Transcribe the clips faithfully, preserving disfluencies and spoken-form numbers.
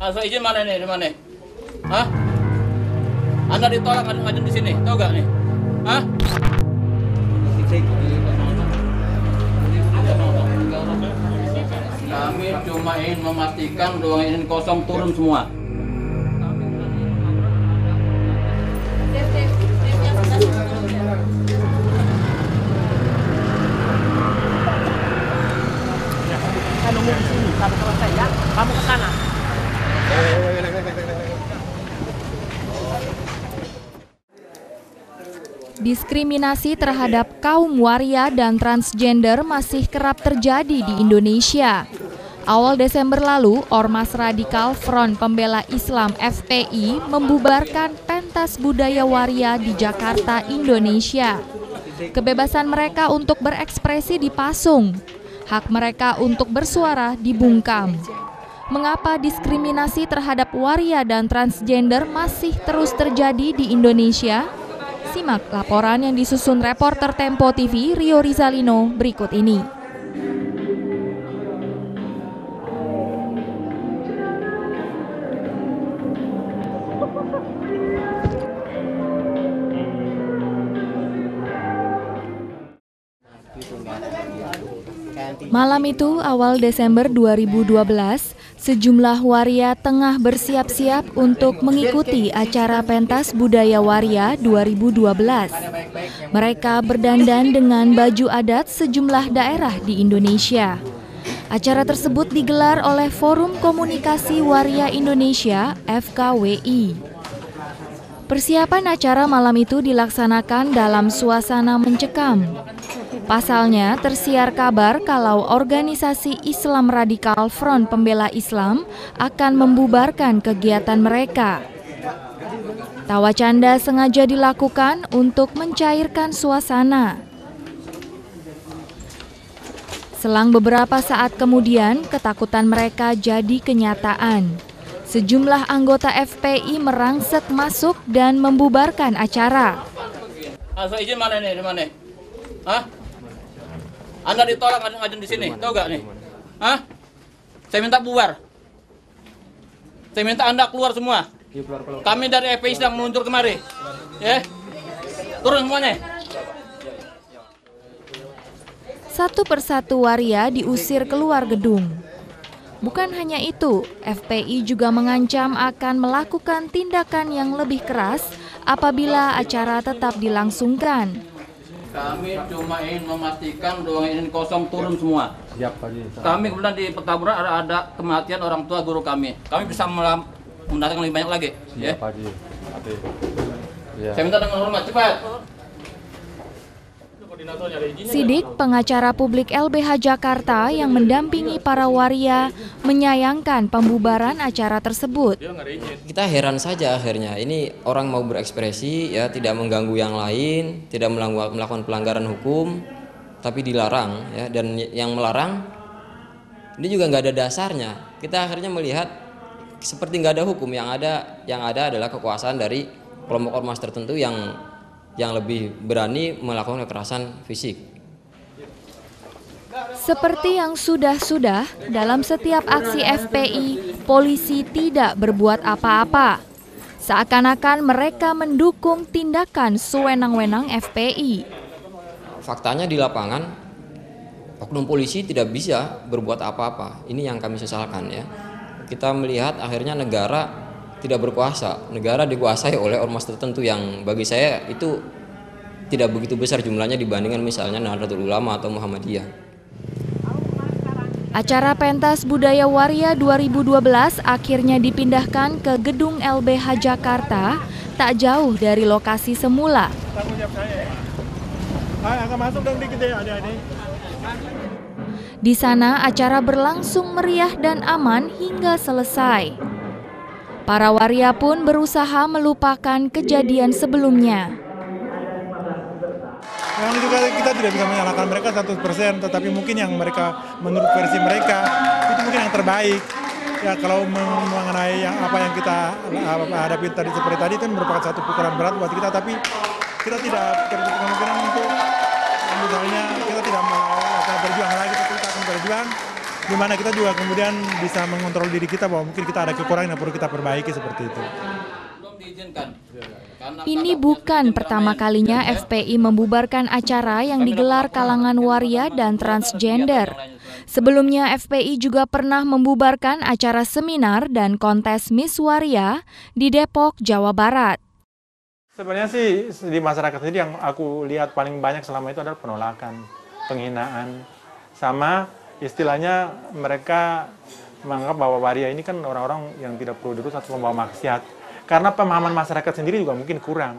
Asal izin mana nih, di mana? Hah? Anda ditolak ngajun di sini, tahu gak nih? Hah? Kami cuma ingin memastikan ruangan ini kosong, turun semua. Saya nunggu di sini sampai selesai ya. Kamu ke sana. Diskriminasi terhadap kaum waria dan transgender masih kerap terjadi di Indonesia. Awal Desember lalu, Ormas Radikal Front Pembela Islam F P I membubarkan pentas budaya waria di Jakarta, Indonesia. Kebebasan mereka untuk berekspresi dipasung, hak mereka untuk bersuara dibungkam. Mengapa diskriminasi terhadap waria dan transgender masih terus terjadi di Indonesia? Simak laporan yang disusun reporter Tempo T V Rio Rizalino berikut ini. Malam itu, awal Desember dua ribu dua belas, sejumlah waria tengah bersiap-siap untuk mengikuti acara pentas budaya waria dua ribu dua belas. Mereka berdandan dengan baju adat sejumlah daerah di Indonesia. Acara tersebut digelar oleh Forum Komunikasi Waria Indonesia F K W I. Persiapan acara malam itu dilaksanakan dalam suasana mencekam. Pasalnya, tersiar kabar kalau organisasi Islam Radikal Front Pembela Islam akan membubarkan kegiatan mereka. Tawa canda sengaja dilakukan untuk mencairkan suasana. Selang beberapa saat kemudian, ketakutan mereka jadi kenyataan. Sejumlah anggota F P I merangsek masuk dan membubarkan acara. Asal izin mana nih, di mana? Hah? Anda ditolak ngajun di sini, tahu gak nih? Hah? Saya minta bubar. Saya minta Anda keluar semua. Kami dari F P I sedang meluncur kemari. Ya? Turun semuanya. Satu persatu waria diusir keluar gedung. Bukan hanya itu, F P I juga mengancam akan melakukan tindakan yang lebih keras apabila acara tetap dilangsungkan. Kami cuma ingin memastikan ruangan ini kosong, turun semua. Siap, Pak. Kami kemudian di Petamburan ada, ada kematian orang tua guru kami. Kami bisa mendatangkan lebih banyak lagi. Siap, ya? Pak. Ya. Saya minta dengan hormat, cepat. Sidik, pengacara publik L B H Jakarta yang mendampingi para waria, menyayangkan pembubaran acara tersebut. Kita heran saja akhirnya, ini orang mau berekspresi, ya tidak mengganggu yang lain, tidak melakukan pelanggaran hukum, tapi dilarang, ya, dan yang melarang ini juga nggak ada dasarnya. Kita akhirnya melihat seperti nggak ada hukum, yang ada yang ada adalah kekuasaan dari kelompok ormas tertentu yang yang lebih berani melakukan kekerasan fisik. Seperti yang sudah-sudah, dalam setiap aksi F P I, polisi tidak berbuat apa-apa. Seakan-akan mereka mendukung tindakan sewenang-wenang F P I. Faktanya di lapangan, oknum polisi tidak bisa berbuat apa-apa. Ini yang kami sesalkan, ya. Kita melihat akhirnya negara tidak berkuasa, negara dikuasai oleh ormas tertentu yang bagi saya itu tidak begitu besar jumlahnya dibandingkan misalnya Nahdlatul Ulama atau Muhammadiyah. Acara pentas budaya waria dua ribu dua belas akhirnya dipindahkan ke gedung L B H Jakarta, tak jauh dari lokasi semula. Di sana acara berlangsung meriah dan aman hingga selesai. Para waria pun berusaha melupakan kejadian sebelumnya. Memang juga kita tidak bisa menyalahkan mereka seratus persen, tetapi mungkin yang mereka menurut versi mereka itu mungkin yang terbaik. Ya kalau mengenai yang apa yang kita hadapi tadi seperti tadi itu merupakan satu pukulan berat buat kita, tapi kita tidak tertutup kemungkinan untuk misalnya kita tidak mau berjuang lagi, tapi kita akan berjuang di mana kita juga kemudian bisa mengontrol diri kita bahwa mungkin kita ada kekurangan yang perlu kita perbaiki seperti itu. Ini bukan pertama kalinya F P I membubarkan acara yang digelar kalangan waria dan transgender. Sebelumnya F P I juga pernah membubarkan acara seminar dan kontes Miss Waria di Depok, Jawa Barat. Sebenarnya sih di masyarakat sendiri yang aku lihat paling banyak selama itu adalah penolakan, penghinaan, sama istilahnya mereka menganggap bahwa waria ini kan orang-orang yang tidak perlu diurus atau membawa maksiat. Karena pemahaman masyarakat sendiri juga mungkin kurang.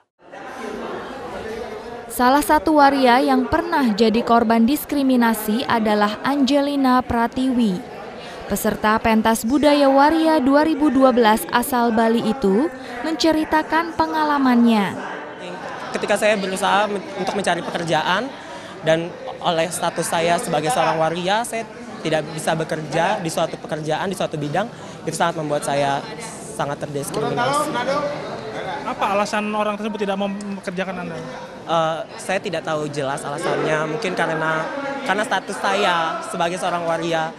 Salah satu waria yang pernah jadi korban diskriminasi adalah Angelina Pratiwi. Peserta pentas budaya waria dua ribu dua belas asal Bali itu menceritakan pengalamannya. Ketika saya berusaha untuk mencari pekerjaan dan oleh status saya sebagai seorang waria, saya tidak bisa bekerja di suatu pekerjaan, di suatu bidang, itu sangat membuat saya sangat terdiskriminasi. Apa alasan orang tersebut tidak mau mempekerjakan Anda? Uh, saya tidak tahu jelas alasannya, mungkin karena karena status saya sebagai seorang waria.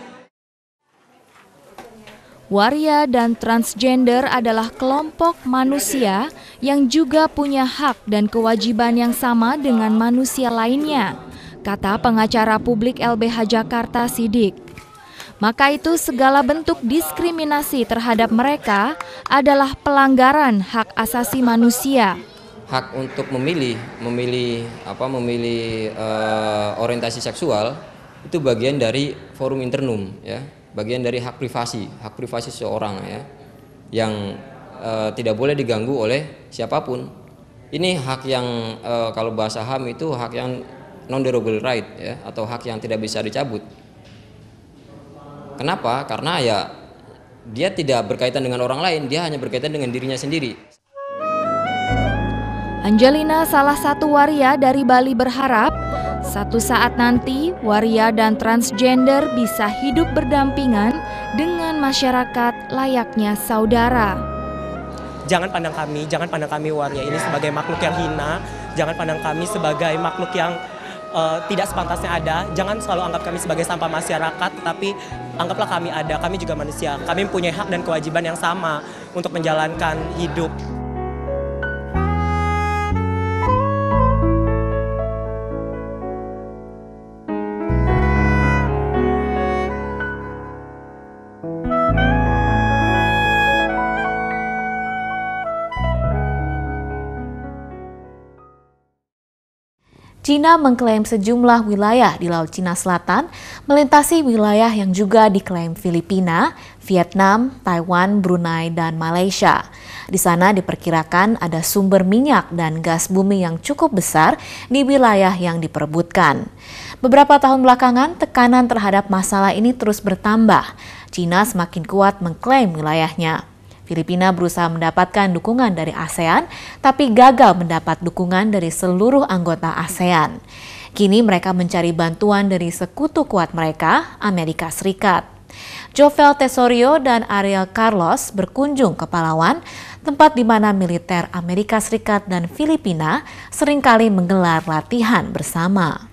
Waria dan transgender adalah kelompok manusia yang juga punya hak dan kewajiban yang sama dengan manusia lainnya, kata pengacara publik L B H Jakarta Sidik. Maka itu segala bentuk diskriminasi terhadap mereka adalah pelanggaran hak asasi manusia. Hak untuk memilih, memilih apa, memilih uh, orientasi seksual itu bagian dari forum internum, ya, bagian dari hak privasi, hak privasi seseorang, ya, yang uh, tidak boleh diganggu oleh siapapun. Ini hak yang uh, kalau bahasa H A M itu hak yang non-derogable right, ya, atau hak yang tidak bisa dicabut. Kenapa? Karena ya dia tidak berkaitan dengan orang lain, dia hanya berkaitan dengan dirinya sendiri. Angelina, salah satu waria dari Bali, berharap satu saat nanti waria dan transgender bisa hidup berdampingan dengan masyarakat layaknya saudara. Jangan pandang kami, jangan pandang kami waria ini sebagai makhluk yang hina, jangan pandang kami sebagai makhluk yang Uh, tidak sepantasnya ada. Jangan selalu anggap kami sebagai sampah masyarakat, tetapi anggaplah kami ada, kami juga manusia. Kami mempunyai hak dan kewajiban yang sama untuk menjalankan hidup. Cina mengklaim sejumlah wilayah di Laut Cina Selatan melintasi wilayah yang juga diklaim Filipina, Vietnam, Taiwan, Brunei, dan Malaysia. Di sana diperkirakan ada sumber minyak dan gas bumi yang cukup besar di wilayah yang diperebutkan. Beberapa tahun belakangan, tekanan terhadap masalah ini terus bertambah. Cina semakin kuat mengklaim wilayahnya. Filipina berusaha mendapatkan dukungan dari ASEAN, tapi gagal mendapat dukungan dari seluruh anggota ASEAN. Kini mereka mencari bantuan dari sekutu kuat mereka, Amerika Serikat. Jovel Tesorio dan Ariel Carlos berkunjung ke Palawan, tempat di mana militer Amerika Serikat dan Filipina seringkali menggelar latihan bersama.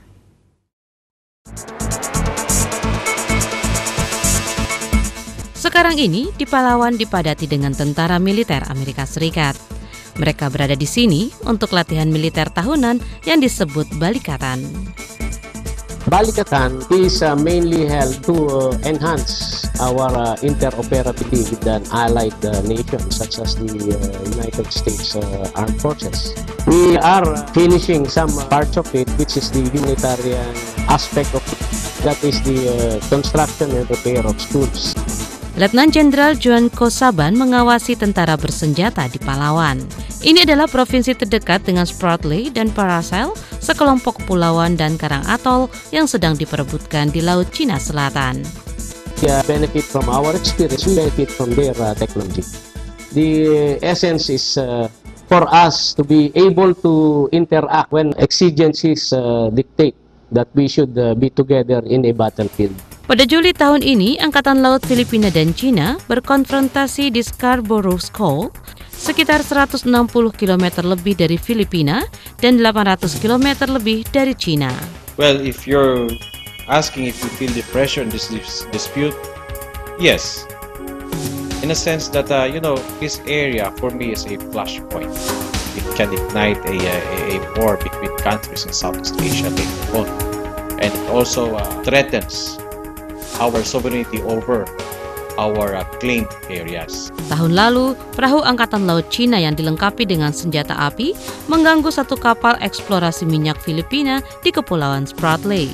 Sekarang ini di Palawan dipadati dengan tentara militer Amerika Serikat. Mereka berada di sini untuk latihan militer tahunan yang disebut Balikatan. Balikatan is uh, mainly held to uh, enhance our uh, interoperability with an allied uh, nations such as the uh, United States uh, Armed Forces. We are finishing some parts of it, which is the humanitarian aspect of it. That is the uh, construction and repair of schools. Letnan Jenderal Juan Kosaban mengawasi tentara bersenjata di Palawan. Ini adalah provinsi terdekat dengan Spratly dan Paracel, sekelompok kepulauan dan karang atol yang sedang diperebutkan di Laut Cina Selatan. We benefit from our experience, we benefit from their uh, technology. The essence is uh, for us to be able to interact when exigencies uh, dictate that we should uh, be together in a battlefield. Pada Juli tahun ini, Angkatan Laut Filipina dan Cina berkonfrontasi di Scarborough Shoal, sekitar seratus enam puluh kilometer lebih dari Filipina dan delapan ratus kilometer lebih dari Cina. Well, if you're asking if we feel the pressure in this dis- dispute, yes. In a sense that, uh, you know, this area for me is a flashpoint. It can ignite a, a, a war between countries in Southeast Asia later on. And it also uh, threatens our sovereignty over our uh, claimed areas. Tahun lalu, perahu Angkatan Laut Cina yang dilengkapi dengan senjata api mengganggu satu kapal eksplorasi minyak Filipina di Kepulauan Spratly.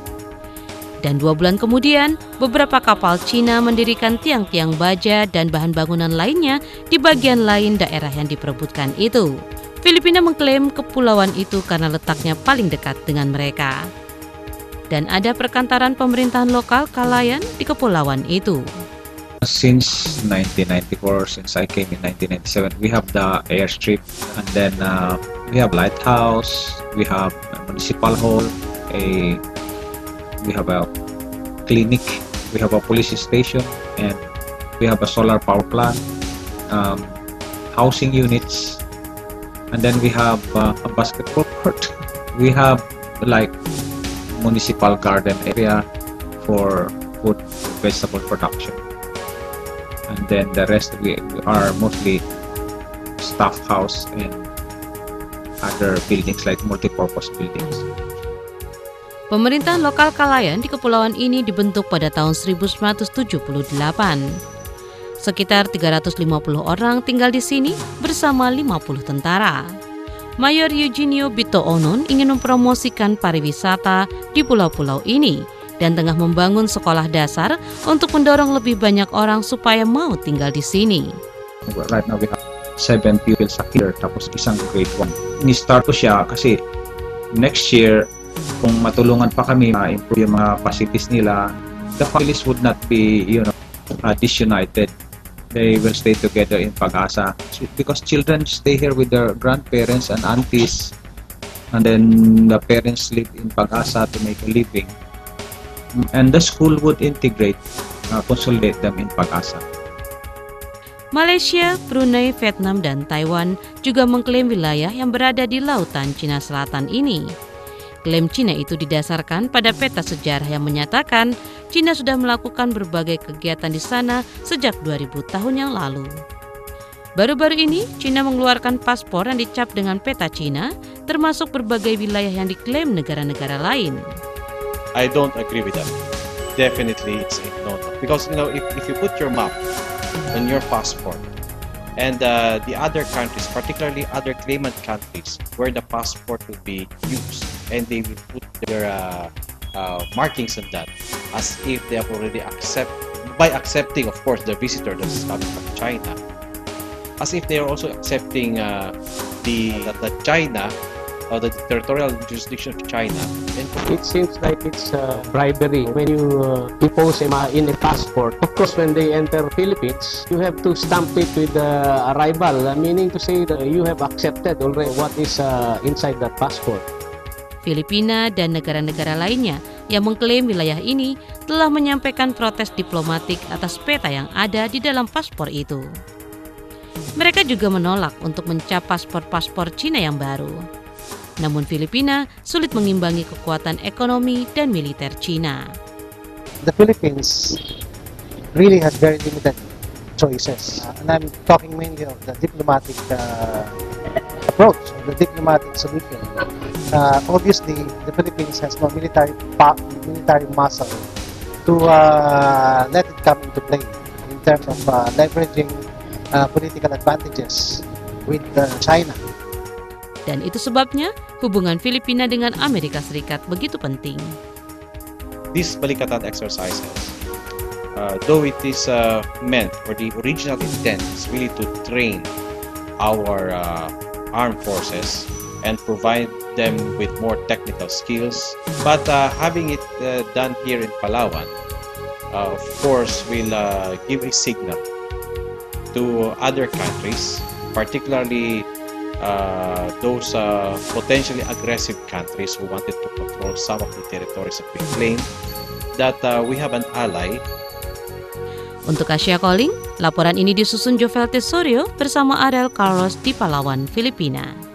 Dan dua bulan kemudian, beberapa kapal Cina mendirikan tiang-tiang baja dan bahan bangunan lainnya di bagian lain daerah yang diperebutkan itu. Filipina mengklaim kepulauan itu karena letaknya paling dekat dengan mereka. Dan ada perkantaran pemerintahan lokal Kalayaan di kepulauan itu. Since nineteen ninety-four, since I came in nineteen ninety-seven, we have the airstrip, and then uh, we have lighthouse, we have a municipal hall, a we have a clinic, we have a police station, and we have a solar power plant, um, housing units, and then we have uh, a basketball court. We have like municipal garden area for food, vegetable production, and then the rest we are mostly staff house and other buildings like multi-purpose buildings. Pemerintahan lokal Kalayaan di kepulauan ini dibentuk pada tahun seribu sembilan ratus tujuh puluh delapan. Sekitar tiga ratus lima puluh orang tinggal di sini bersama lima puluh tentara. Mayor Eugenio Bito Onon ingin mempromosikan pariwisata di pulau-pulau ini dan tengah membangun sekolah dasar untuk mendorong lebih banyak orang supaya mau tinggal di sini. Right now we have seven pupils here, tapos isang grade one. Ni-start ko siya kasi next year, kung matulungan pa kami ma-improve yung mga facilities nila, the families would not be, you know, uh, disunited. They will stay together in Pag-asa because children stay here with their grandparents and aunties, and then the parents live in Pag-asa to make a living, and the school would integrate, uh, consolidate them in Pag-asa. Malaysia, Brunei, Vietnam, dan Taiwan juga mengklaim wilayah yang berada di Lautan Cina Selatan ini. Klaim Cina itu didasarkan pada peta sejarah yang menyatakan Cina sudah melakukan berbagai kegiatan di sana sejak dua ribu tahun yang lalu. Baru-baru ini, Cina mengeluarkan paspor yang dicap dengan peta Cina, termasuk berbagai wilayah yang diklaim negara-negara lain. I don't agree with that. Definitely it's a no. Because, you know, if, if you put your map on your passport, and uh, the other countries, particularly other claimant countries, where the passport will be used, and they will put their uh, uh, markings on that, as if they have already accept by accepting, of course, the visitor that's coming from China, as if they are also accepting uh, the that, that China or the territorial jurisdiction of China. It seems like it's uh, bribery when you uh, impose them uh, in a passport. Of course, when they enter Philippines, you have to stamp it with the uh, arrival, uh, meaning to say that you have accepted already what is uh, inside that passport. Filipina dan negara-negara lainnya yang mengklaim wilayah ini telah menyampaikan protes diplomatik atas peta yang ada di dalam paspor itu. Mereka juga menolak untuk mencap paspor-paspor Cina yang baru. Namun Filipina sulit mengimbangi kekuatan ekonomi dan militer Cina. The Philippines really has very limited choices, uh, and I'm talking mainly of the diplomatic uh, approach, the diplomatic solution. Uh, obviously, the Philippines has no military military muscle to uh, let it come into play in terms of uh, leveraging uh, political advantages with uh, China. Dan itu sebabnya hubungan Filipina dengan Amerika Serikat begitu penting. These Balikatan exercises, uh, though it is uh, meant, or the original intent is really to train our uh, armed forces and provide them with more technical skills, but uh, having it uh, done here in Palawan, uh, of course, will uh, give a signal to other countries, particularly Uh, those uh, potentially aggressive countries who wanted to control some of the territories that we claim, that uh, we have an ally. Untuk Asia Calling, laporan ini disusun Jovel Tesorio bersama Ariel Carlos di Palawan, Filipina.